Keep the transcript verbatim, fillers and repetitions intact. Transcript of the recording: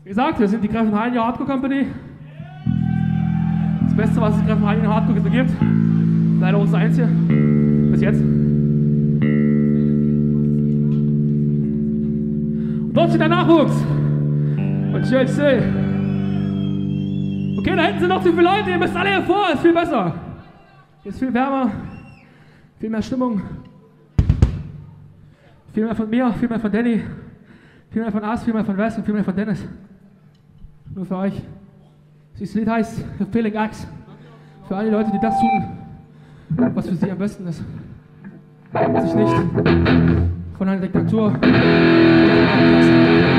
Wie gesagt, wir sind die Greifenhagen Hardcore Company. Das Beste, was es Greifenhagen Hardcore so gibt. Leider unser Eins hier. Bis jetzt. Und dort steht der Nachwuchs. Und chill, chill. Okay, da hinten sind noch zu viele Leute. Ihr müsst alle hier vor. Ist viel besser. Hier ist viel wärmer. Viel mehr Stimmung. Viel mehr von mir, viel mehr von Danny. Viel mehr von Ars, viel mehr von Wes und viel mehr von Dennis. Nur für euch. Dieses Lied heißt The Feeling Axe. Für alle Leute, die das tun, was für sie am besten ist. Und sich nicht von einer Diktatur lassen.